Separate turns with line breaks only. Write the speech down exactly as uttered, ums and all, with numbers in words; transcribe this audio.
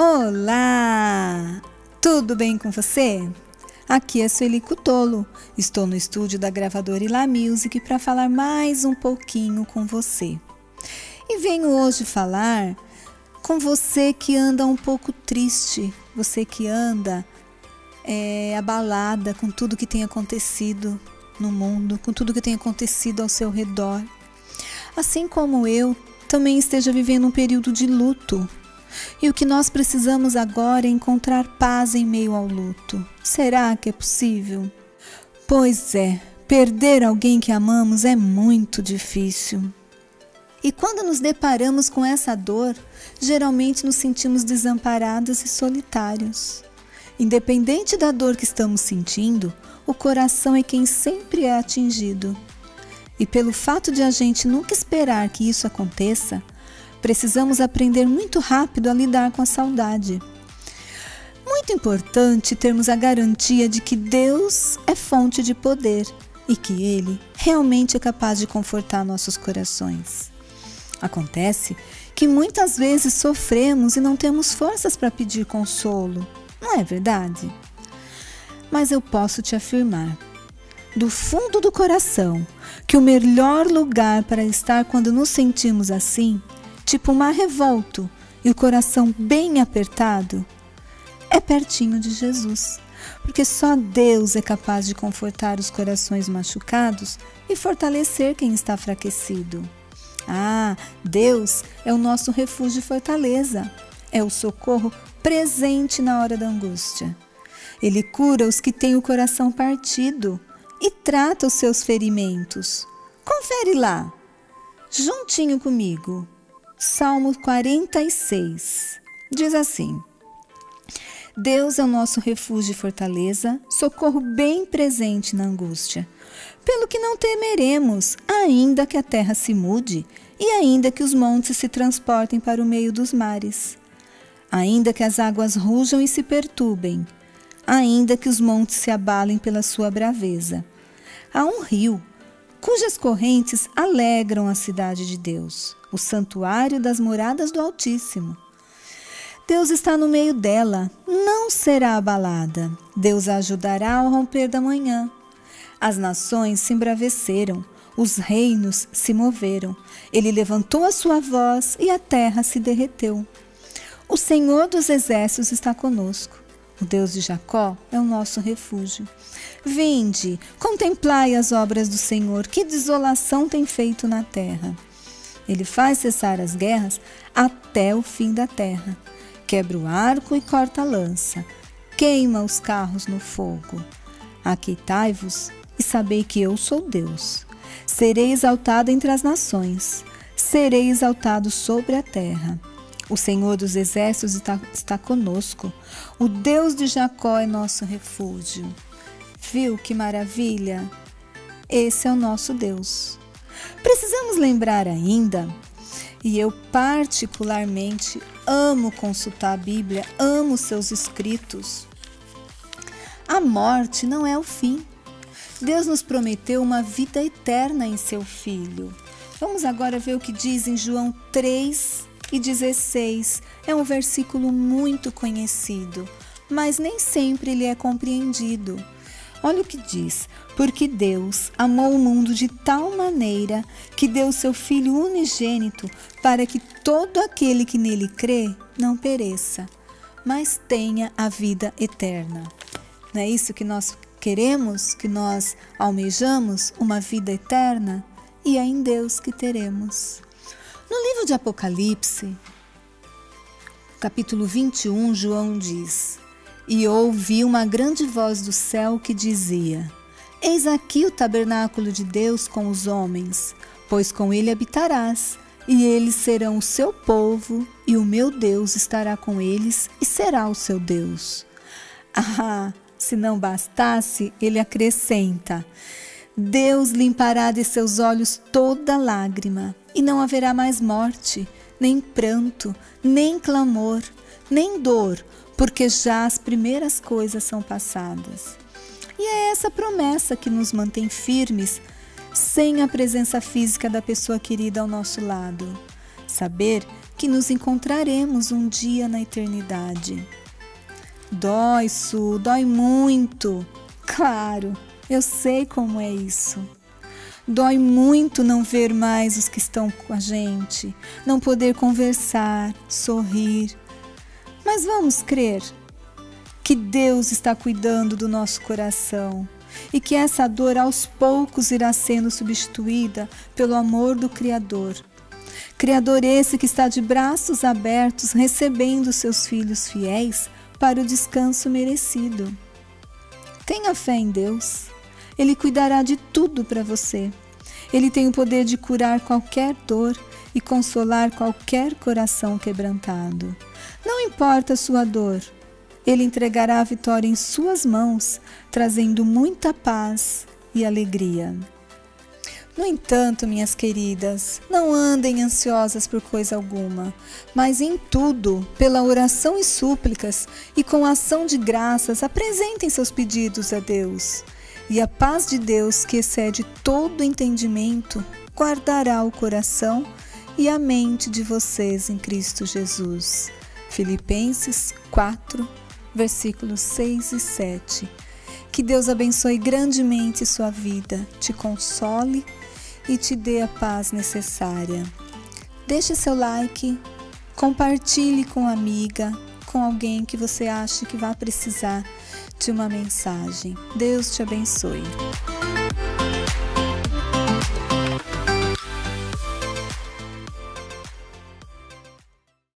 Olá! Tudo bem com você? Aqui é Sueli Cutolo. Estou no estúdio da gravadora Ilá Music para falar mais um pouquinho com você. E venho hoje falar com você que anda um pouco triste, você que anda é, abalada com tudo que tem acontecido no mundo, com tudo que tem acontecido ao seu redor. Assim como eu, também esteja vivendo um período de luto. E o que nós precisamos agora é encontrar paz em meio ao luto. Será que é possível? Pois é, perder alguém que amamos é muito difícil. E quando nos deparamos com essa dor, geralmente nos sentimos desamparados e solitários. Independente da dor que estamos sentindo, o coração é quem sempre é atingido. E pelo fato de a gente nunca esperar que isso aconteça, precisamos aprender muito rápido a lidar com a saudade. Muito importante termos a garantia de que Deus é fonte de poder e que Ele realmente é capaz de confortar nossos corações. Acontece que muitas vezes sofremos e não temos forças para pedir consolo, não é verdade? Mas eu posso te afirmar, do fundo do coração, que o melhor lugar para estar quando nos sentimos assim, tipo um mar revolto e o coração bem apertado, é pertinho de Jesus, porque só Deus é capaz de confortar os corações machucados e fortalecer quem está enfraquecido. Ah, Deus é o nosso refúgio e fortaleza, é o socorro presente na hora da angústia. Ele cura os que têm o coração partido e trata os seus ferimentos. Confere lá, juntinho comigo. Salmo quarenta e seis, diz assim: Deus é o nosso refúgio e fortaleza, socorro bem presente na angústia. Pelo que não temeremos, ainda que a terra se mude, e ainda que os montes se transportem para o meio dos mares. Ainda que as águas rujam e se perturbem, ainda que os montes se abalem pela sua braveza. Há um rio, cujas correntes alegram a cidade de Deus, o santuário das moradas do Altíssimo. Deus está no meio dela, não será abalada. Deus a ajudará ao romper da manhã. As nações se embraveceram, os reinos se moveram. Ele levantou a sua voz e a terra se derreteu. O Senhor dos exércitos está conosco. O Deus de Jacó é o nosso refúgio. Vinde, contemplai as obras do Senhor, que desolação tem feito na terra. Ele faz cessar as guerras até o fim da terra. Quebra o arco e corta a lança. Queima os carros no fogo. Aquietai-vos e sabei que eu sou Deus. Serei exaltado entre as nações. Serei exaltado sobre a terra. O Senhor dos exércitos está, está conosco. O Deus de Jacó é nosso refúgio. Viu que maravilha? Esse é o nosso Deus. Precisamos lembrar ainda, e eu particularmente amo consultar a Bíblia, amo seus escritos. A morte não é o fim. Deus nos prometeu uma vida eterna em seu Filho. Vamos agora ver o que diz em João três e dezesseis. É um versículo muito conhecido, mas nem sempre ele é compreendido. Olha o que diz: porque Deus amou o mundo de tal maneira que deu seu Filho unigênito para que todo aquele que nele crê não pereça, mas tenha a vida eterna. Não é isso que nós queremos, que nós almejamos? Uma vida eterna? E é em Deus que teremos. No livro de Apocalipse, capítulo vinte e um, João diz: E ouvi uma grande voz do céu que dizia: Eis aqui o tabernáculo de Deus com os homens, pois com ele habitarás, e eles serão o seu povo, e o meu Deus estará com eles e será o seu Deus. Ah, se não bastasse, ele acrescenta: Deus limpará de seus olhos toda lágrima, e não haverá mais morte, nem pranto, nem clamor, nem dor, porque já as primeiras coisas são passadas. E é essa promessa que nos mantém firmes, sem a presença física da pessoa querida ao nosso lado. Saber que nos encontraremos um dia na eternidade. Dói, Su, dói muito. Claro, eu sei como é isso. Dói muito não ver mais os que estão com a gente, não poder conversar, sorrir. Mas vamos crer que Deus está cuidando do nosso coração e que essa dor aos poucos irá sendo substituída pelo amor do Criador. Criador esse que está de braços abertos recebendo seus filhos fiéis para o descanso merecido. Tenha fé em Deus. Ele cuidará de tudo para você. Ele tem o poder de curar qualquer dor e consolar qualquer coração quebrantado. Não importa a sua dor, Ele entregará a vitória em suas mãos, trazendo muita paz e alegria. No entanto, minhas queridas, não andem ansiosas por coisa alguma, mas em tudo, pela oração e súplicas e com ação de graças, apresentem seus pedidos a Deus. E a paz de Deus, que excede todo entendimento, guardará o coração e a mente de vocês em Cristo Jesus. Filipenses quatro, versículos seis e sete. Que Deus abençoe grandemente sua vida, te console e te dê a paz necessária. Deixe seu like, compartilhe com uma amiga, com alguém que você acha que vai precisar de uma mensagem. Deus te abençoe.